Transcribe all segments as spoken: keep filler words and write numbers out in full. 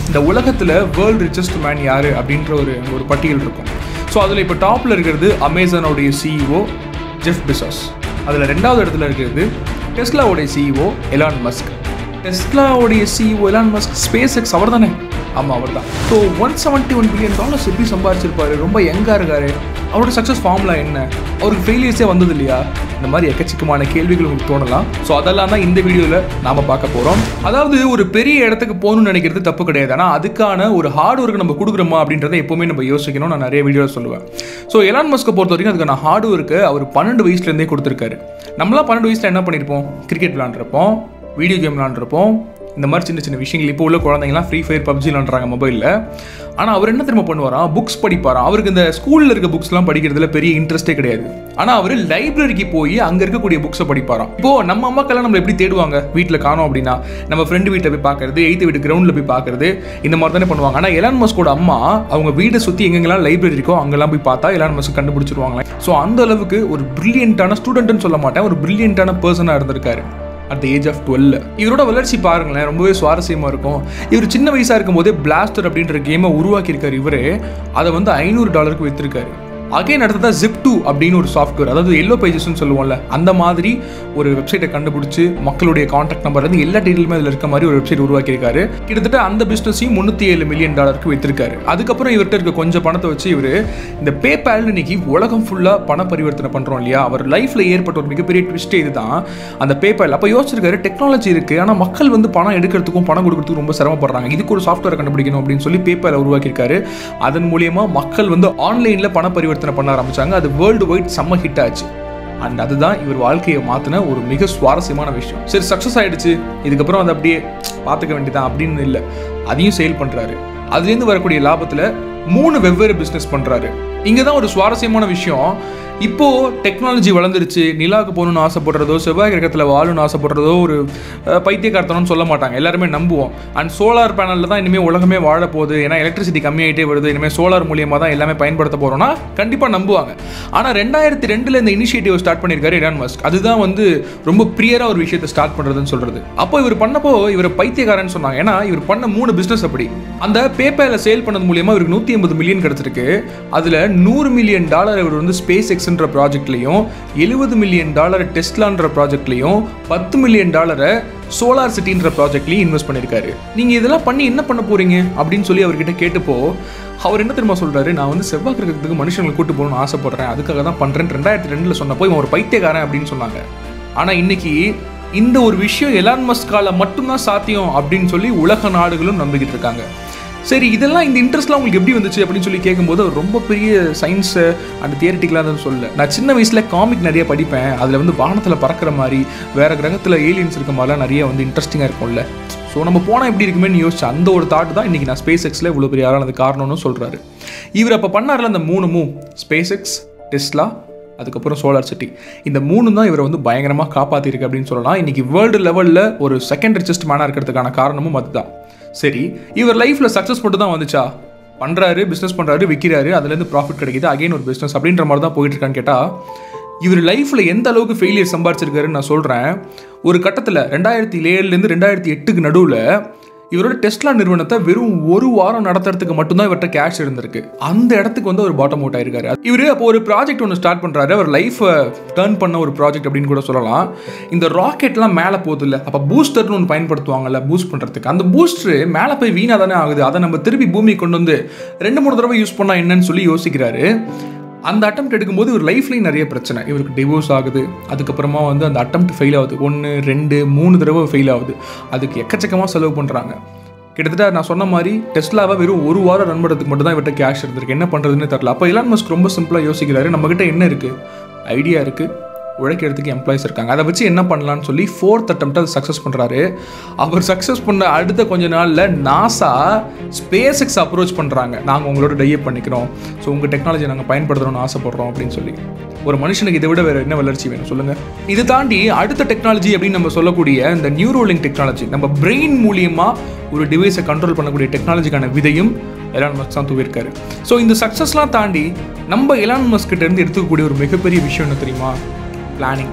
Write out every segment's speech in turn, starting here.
இந்த உலகத்தில் world richest man யார் அப்படின்ற ஒரு ஒரு பட்டியல் இருக்கும். ஸோ அதில் இப்போ டாப்பில் இருக்கிறது அமேசானோடைய சிஇஓ ஜெஃப் பெசோஸ். அதில் ரெண்டாவது இடத்துல இருக்கிறது டெஸ்லாவோடைய சிஇஓ எலான் மஸ்க். டெஸ்லாவோடைய CEO Elon Musk SpaceX அவர் தானே? ஆமாம், அவர் தான். So one seventy one billion dollars எப்படி சம்பாதிச்சிருப்பாரு? ரொம்ப யங்காக இருக்காரு. அவரோட சக்ஸஸ் ஃபார்முலா என்ன? அவருக்கு ஃபெயிலியர்ஸே வந்தது இல்லையா? இந்த மாதிரி எக்கச்சக்கமான கேள்விகள் உங்களுக்கு தோணலாம். ஸோ அதெல்லாம் தான் இந்த வீடியோவில் நாம் பார்க்க போகிறோம். அதாவது ஒரு பெரிய இடத்துக்கு போகணும்னு நினைக்கிறது தப்பு கிடையாது. ஆனால் அதுக்கான ஒரு ஹார்ட் ஒர்க் நம்ம கொடுக்குறோமா அப்படின்றத எப்போவுமே நம்ம யோசிக்கணும். நான் நிறைய வீடியோவில் சொல்லுவேன். ஸோ எலான் மஸ்க்கை பொறுத்த வரைக்கும் அதுக்கான ஹார்ட் ஒர்க்கு அவர் பன்னெண்டு வயசுலேருந்தே கொடுத்துருக்காரு. நம்மளாம் பன்னெண்டு வயசில் என்ன பண்ணியிருப்போம்? கிரிக்கெட் விளாண்டுருப்போம், வீடியோ கேம் விளாண்டுருப்போம், இந்த மாதிரி சின்ன சின்ன விஷயங்கள். இப்போ உள்ள குழந்தைங்களாம் ஃப்ரீ ஃபயர் பப்ஜி விளாண்டுறாங்க மொபைலில். ஆனால் அவர் என்ன திரும்ப பண்ணுவாராம்? புக்ஸ் படிப்பாராம். அவருக்கு இந்த ஸ்கூலில் இருக்க புக்ஸ்லாம் படிக்கிறதுல பெரிய இன்ட்ரெஸ்ட்டே கிடையாது. ஆனால் அவர் லைப்ரரிக்கு போய் அங்கே இருக்கக்கூடிய புக்ஸை படிப்பாராம். இப்போது நம்ம அம்மாக்கெல்லாம் நம்ம எப்படி தேடுவாங்க? வீட்டில் காணோம் அப்படின்னா நம்ம ஃப்ரெண்டு வீட்டில் போய் பார்க்கறது, எய்த்து வீட்டு கிரவுண்டில் போய் பார்க்கறது, இந்த மாதிரி தானே பண்ணுவாங்க. ஆனால் எலான் மஸ்கோட அம்மா அவங்க வீட்டை சுற்றி எங்கெங்கெல்லாம் லைப்ரரி இருக்கோ அங்கெல்லாம் போய் பார்த்தா எலான் மஸ்க் கண்டுபிடிச்சிருவாங்களே. ஸோ அந்த அளவுக்கு ஒரு பிரில்லியண்டான ஸ்டூடெண்ட்னு சொல்ல மாட்டேன், ஒரு பிரில்லியண்டான பர்சனாக இருந்திருக்காரு at the age of twelve. இவரோட வளர்ச்சி பாருங்களேன், ரொம்பவே சுவாரஸ்யமாக இருக்கும். இவர் சின்ன வயசாக இருக்கும் போதே பிளாஸ்டர் அப்படின்ற கேமை உருவாக்கியிருக்காரு. இவர் அதை வந்து ஐநூறு டாலருக்கு விற்றுருக்காரு. அகைன் அடுத்ததான் ஜிப் டூ அப்படின்னு ஒரு சாஃப்ட்வேர், அதாவது எல்லோ பேஜஸ்ன்னு சொல்லுவோம்ல, அந்த மாதிரி ஒரு வெப்சைட்டை கண்டுபிடிச்சி மக்களுடைய கான்டாக்ட் நம்பர் வந்து எல்லா டீட்டெயிலுமே அதில் இருக்க மாதிரி ஒரு வெப்சைட் உருவாக்கியிருக்காரு. கிட்டத்தட்ட அந்த பிஸ்னஸையும் முந்நூற்றி ஏழு மில்லியன் டாலருக்கு விற்றுருக்காரு. அதுக்கப்புறம் இவர்கிட்ட இருக்க கொஞ்சம் பணத்தை வச்சு இவர் இந்த பேபால் இன்னைக்கு உலகம் ஃபுல்லாக பண பரிவர்த்தனை பண்ணுறோம் இல்லையா, அவர் லைஃப்பில் ஏற்பட்ட ஒரு மிகப்பெரிய ட்விஸ்டே இது தான் அந்த பேபால். அப்போ யோசிச்சிருக்காரு, டெக்னாலஜி இருக்குது, ஆனால் மக்கள் வந்து பணம் எடுக்கிறதுக்கும் பணம் கொடுக்கறதுக்கும் ரொம்ப சிரமப்படுறாங்க, இதுக்கு ஒரு சாஃப்ட்வேர் கண்டுபிடிக்கணும் அப்படின்னு சொல்லி பேபால் உருவாக்கியிருக்காரு. அதன் மூலியமா மக்கள் வந்து ஆன்லைனில் பண பரிவர்த்தனை பண்ண ஆரம்பிச்சாங்க. அது வேர்ல்டு வைட் செம்ம ஹிட் ஆச்சு. அண்ட் அதுதான் இவர் வாழ்க்கையை மாற்றின ஒரு மிக சுவாரஸ்யமான விஷயம். சரி, சக்ஸஸ் ஆகிடுச்சு, இதுக்கப்புறம் அதை அப்படியே பார்த்துக்க வேண்டியதான் அப்படின்னு இல்லை, அதையும் சேல் பண்ணுறாரு. அதுலேருந்து வரக்கூடிய லாபத்தில் மூணு வெவ்வேறு பிஸ்னஸ் பண்ணுறாரு. இங்கே தான் ஒரு சுவாரஸ்யமான விஷயம். இப்போது டெக்னாலஜி வளர்ந்துருச்சு, நிலாவுக்கு போகணுன்னு ஆசைப்படுறதோ செவ்வாய் கிரகத்தில் வாழணும்னு ஆசைப்படுறதோ ஒரு பைத்தியக்காரத்தனம்னு சொல்ல மாட்டாங்க, எல்லாருமே நம்புவோம். அண்ட் சோலார் பேனலில் தான் இனிமேல் உலகமே வாழப்போகுது, ஏன்னா எலக்ட்ரிசிட்டி கம்மியாகிட்டே வருது, இனிமேல் சோலார் மூலியமாக தான் எல்லாமே பயன்படுத்த போகிறோன்னா கண்டிப்பாக நம்புவாங்க. ஆனால் ரெண்டாயிரத்தி ரெண்டில் இந்த இனிஷியேட்டிவ் ஸ்டார்ட் பண்ணியிருக்காரு எலான் மஸ்க். அதுதான் வந்து ரொம்ப பிரியராக ஒரு விஷயத்தை ஸ்டார்ட் பண்ணுறதுன்னு சொல்கிறது. அப்போ இவர் பண்ணப்போ இவர் பைத்தியக்காரன்னு சொன்னாங்க. ஏன்னா இவர் பண்ண மூணு பிஸ்னஸ் அப்படி. அந்த பேபாலை சேல் பண்ணது மூலியமாக இவருக்கு நூற்றி ஐம்பது மில்லியன் கிடச்சிருக்கு. அதில் நூறு மில்லியன் டாலர் இவர் வந்து ஸ்பேஸ் எக்ஸ் ப்ராஜெக்ட்லையும், எழுபது மில்லியன் டாலர் டெஸ்லான்ற ப்ராஜெக்ட்லையும், பத்து மில்லியன் டாலரை சோலார் சிட்டின்ற ப்ராஜெக்ட்லையும் இன்வெஸ்ட் பண்ணியிருக்காரு. நீங்கள் இதெல்லாம் பண்ணி என்ன பண்ண போறீங்க அப்படின்னு சொல்லி அவர்கிட்ட கேட்டுப்போ அவர் என்ன தெரியுமா சொல்றாரு? நான் வந்து செவ்வாய் கிரகத்துக்கு மனுஷங்களை கூட்டு போகணும்னு ஆசைப்படுறேன், அதுக்காக தான் பண்றேன். ரெண்டாயிரத்தி ரெண்டுல சொன்னப்போ இவன் ஒரு பைத்தியக்காரன் அப்படின்னு சொன்னாங்க. ஆனா இன்னைக்கு இந்த ஒரு விஷயம் எலான் மஸ்கால மட்டும்தான் சாத்தியம் அப்படின்னு சொல்லி உலக நாடுகளும் நம்பிக்கிட்டு இருக்காங்க. சரி, இதெல்லாம் இந்த இன்ட்ரெஸ்ட்லாம் உங்களுக்கு எப்படி வந்துச்சு அப்படின்னு சொல்லி கேட்கும்போது ரொம்ப பெரிய சயின்ஸு அந்த தியரிட்டிக்கலாக தான் சொல்ல. நான் சின்ன வயசில் காமிக் நிறைய படிப்பேன், அதில் வந்து வானத்தில் பறக்கிற மாதிரி வேறு கிரகத்தில் ஏலியன்ஸ் இருக்க மாதிரிலாம் நிறைய வந்து இன்ட்ரெஸ்டிங்காக இருக்கும்ல. ஸோ நம்ம போனால் எப்படி இருக்குமேன்னு யோசிச்சு அந்த ஒரு தாட் தான் இன்றைக்கி நான் ஸ்பேஸ் எக்ஸில் இவ்வளோ பெரிய ஆளானது காரணம்னு சொல்கிறாரு. இவர் அப்போ பண்ணார்ல அந்த மூணு மூவ், ஸ்பேஸ் எக்ஸ், டெஸ்லா, அதுக்கப்புறம் சோலார் சிட்டி, இந்த மூணு தான் இவரை வந்து பயங்கரமாக காப்பாற்றிருக்கு அப்படின்னு சொல்லலாம். இன்றைக்கி வேர்ல்டு லெவலில் ஒரு செகண்ட் ரிச்சஸ்ட் மேனாக இருக்கிறதுக்கான காரணமும் அதுதான். சரி, இவர் லைஃப்பில் சக்ஸஸ் மட்டும் தான் வந்துச்சா? பண்ணுறாரு, பிஸ்னஸ் பண்ணுறாரு, விற்கிறாரு, அதுலேருந்து ப்ராஃபிட் கிடைக்கிது, அகைன் ஒரு பிஸ்னஸ் அப்படின்ற மாதிரி தான் போயிட்டு இருக்கான்னு கேட்டால், இவர் லைஃப்பில் எந்த அளவுக்கு ஃபெயிலியர் சம்பாதிச்சிருக்காருன்னு நான் சொல்கிறேன். ஒரு கட்டத்தில் ரெண்டாயிரத்தி ஏழுலேருந்து ரெண்டாயிரத்தி எட்டுக்கு நடுவில் இவரோட டெஸ்லா நிறுவனத்தை வெறும் ஒரு வாரம் நடத்துறதுக்கு மட்டும்தான் இவர்கிட்ட கேஷ் இருந்திருக்கு. அந்த இடத்துக்கு வந்து ஒரு பாட்டம் அவுட் ஆயிருக்காரு. இவர் அப்போ ஒரு ப்ராஜெக்ட் ஒன்று ஸ்டார்ட் பண்ணுறாரு, அவர் லைஃப்பை டர்ன் பண்ண ஒரு ப்ராஜெக்ட் அப்படின்னு கூட சொல்லலாம். இந்த ராக்கெட்லாம் மேலே போகுது இல்லை, அப்போ பூஸ்டர்னு ஒன்று பயன்படுத்துவாங்கல்ல பூஸ்ட் பண்ணுறதுக்கு. அந்த பூஸ்டர் மேலே போய் வீணாக தானே ஆகுது, அதை நம்ம திருப்பி பூமி கொண்டு வந்து ரெண்டு மூணு தடவை யூஸ் பண்ணால் என்னன்னு சொல்லி யோசிக்கிறாரு. அந்த அட்டெம்ப்ட் எடுக்கும்போது இவர் லைஃப்லையும் நிறைய பிரச்சனை, இவருக்கு டிவோர்ஸ் ஆகுது, அதுக்கப்புறமா வந்து அந்த அட்டெம்ப்ட் ஃபெயில் ஆகுது, ஒன்று ரெண்டு மூணு தடவை ஃபெயில் ஆகுது, அதுக்கு எக்கச்சக்கமாக செலவு பண்ணுறாங்க. கிட்டத்தட்ட நான் சொன்ன மாதிரி டெஸ்லாவை வெறும் ஒரு வாரம் ரன் பண்ணுறதுக்கு மட்டும் தான் இவர்கிட்ட கேஷ் இருந்திருக்கு, என்ன பண்ணுறதுன்னு தெரியல. அப்போ எலான் மஸ்க் ரொம்ப சிம்பிளாக யோசிக்கிறாரு, நம்மக்கிட்ட என்ன இருக்குது, ஐடியா இருக்குது, உழைக்கிறதுக்கு எம்ப்ளாயிஸ் இருக்காங்க, அதை வச்சு என்ன பண்ணலான்னு சொல்லி ஃபோர்த் அட்டெம்ப்ட் அதை சக்ஸஸ் பண்ணுறாரு. அவர் சக்ஸஸ் பண்ண அடுத்த கொஞ்ச நாளில் நாசா ஸ்பேஸ் எக்ஸ் அப்ரோச் பண்ணுறாங்க, நாங்கள் உங்களோட டைப் பண்ணிக்கிறோம், ஸோ உங்கள் டெக்னாலஜி நாங்கள் பயன்படுத்தணும்னு ஆசைப்படுறோம் அப்படின்னு சொல்லி. ஒரு மனுஷனுக்கு இதை விட வேறு என்ன வளர்ச்சி வேணும் சொல்லுங்கள்? இது தாண்டி அடுத்த டெக்னாலஜி அப்படின்னு நம்ம சொல்லக்கூடிய இந்த நியூரோலிங்க் டெக்னாலஜி, நம்ம பிரெயின் மூலியமாக ஒரு டிவைஸை கண்ட்ரோல் பண்ணக்கூடிய டெக்னாலஜிக்கான விதையும் எலான் மஸ்க் தான் தூவிருக்காரு. ஸோ இந்த சக்ஸஸ்லாம் தாண்டி நம்ம எலான் மஸ்கிட்ட இருந்து எடுத்துக்கக்கூடிய ஒரு மிகப்பெரிய விஷயம் என்ன தெரியுமா? பிளானிங்.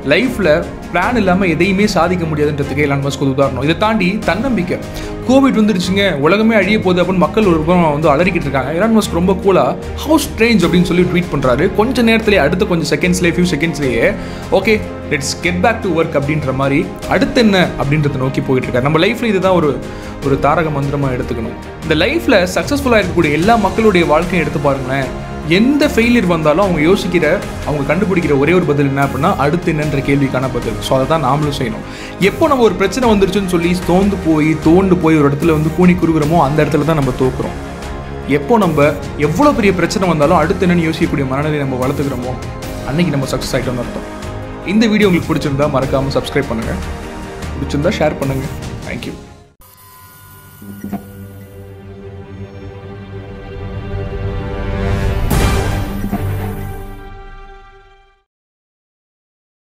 லைஃப்பில் பிளான் இல்லாமல் எதையுமே சாதிக்க முடியாதுன்றதுக்கு எலான் மஸ்க் ஒரு உதாரணம். இதை தாண்டி தன்னம்பிக்கை. கோவிட் வந்துருச்சுங்க, உலகமே அழிய போகுது அப்படின்னு மக்கள் ஒரு புறம் வந்து அலறிக்கிட்டு இருக்காங்க. எலான் மஸ்க் ரொம்ப கூலாக ஹவு ஸ்ட்ரேஞ்ச் அப்படின்னு சொல்லி ட்வீட் பண்ணுறாரு. கொஞ்சம் நேரத்திலே அடுத்த கொஞ்சம் செகண்ட்ஸ்லேயே ஃபியூ செகண்ட்ஸ்லேயே okay let's get back to work அப்படின்ற மாதிரி அடுத்து என்ன அப்படின்றத நோக்கி போயிட்டு இருக்காரு. நம்ம லைஃப்பில் இதுதான் ஒரு ஒரு தாரக மந்திரமாக எடுத்துக்கணும். இந்த லைஃப்பில் சக்ஸஸ்ஃபுல்லாக இருக்கக்கூடிய எல்லா மக்களுடைய வாழ்க்கையும் எடுத்து பாருங்களேன். எந்த ஃபெயிலியர் வந்தாலும் அவங்க யோசிக்கிற அவங்க கண்டுபிடிக்கிற ஒரே ஒரு பதில் என்ன அப்படின்னா அடுத்து என்னன்ற கேள்விக்கான பதில். ஸோ அதை தான் நாமளும் செய்யணும். எப்போ நம்ம ஒரு பிரச்சனை வந்துருச்சுன்னு சொல்லி தோந்து போய் தோண்டு போய் ஒரு இடத்துல வந்து கூனி குறுகிறோமோ அந்த இடத்துல தான் நம்ம தோக்குறோம். எப்போ நம்ம எவ்வளோ பெரிய பிரச்சனை வந்தாலும் அடுத்து என்னன்னு யோசிக்கக்கூடிய மனநிலை நம்ம வளர்த்துக்கிறோமோ அன்னைக்கு நம்ம சக்ஸஸ் ஆகிட்டோம்னு அர்த்தம். இந்த வீடியோ உங்களுக்கு பிடிச்சிருந்தா மறக்காமல் சப்ஸ்கிரைப் பண்ணுங்கள். பிடிச்சிருந்தா ஷேர் பண்ணுங்கள். தேங்க்யூ.